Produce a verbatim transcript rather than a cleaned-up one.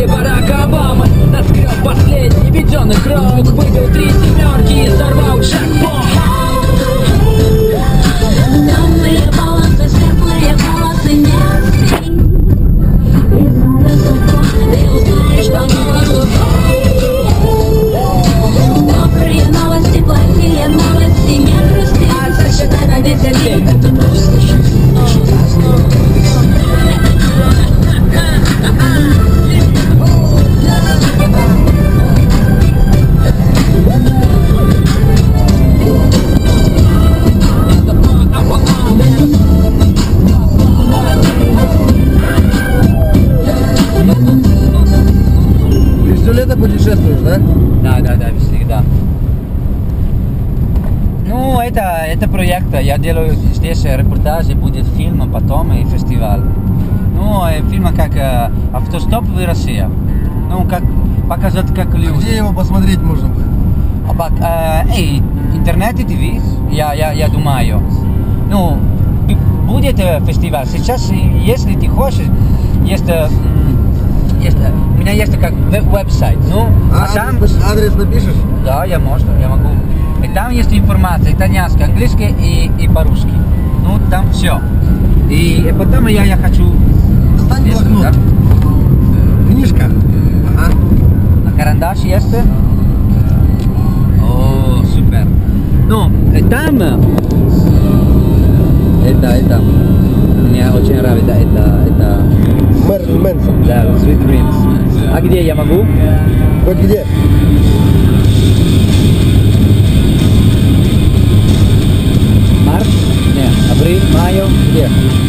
или Барак Обама. Наскреб последний веденный круг, выбил три семерки и взорвал джекпот. Темные волосы, светлые волосы, нет. И зараз ты узнаешь, что нового. Добрые новости, плохие новости, не грусти. А засчитай на десять дней. Это просто жизнь. Ты все лето путешествуешь, да? Да, да, да, всегда. Ну, это, это проект, я делаю здесь репортажи, будет фильм, а потом и фестиваль. Ну, фильм как э, «Автостоп в России». Ну, как показать, как люди. Где его посмотреть можно будет? А, пак, э, эй, интернет и ТВ, я, я, я думаю. Ну, будет э, фестиваль. Сейчас, если ты хочешь, есть, э, есть э, у меня есть как веб-сайт. Ну, А, а там... адрес, адрес напишешь? Да, я можно, я могу. И там есть информация, итальянский, английский и, и по-русски. Ну, там все. И, и потом я, я хочу... Достань Есть, блокнот. да? Книжка. Ага. А карандаш есть? О, супер. Ну, и там... Это, это... Мне очень нравится, это... это Мерлин Мэнсон. да, Sweet Dreams. А где я могу? Хоть где? Март? Нет, апрель, май, где?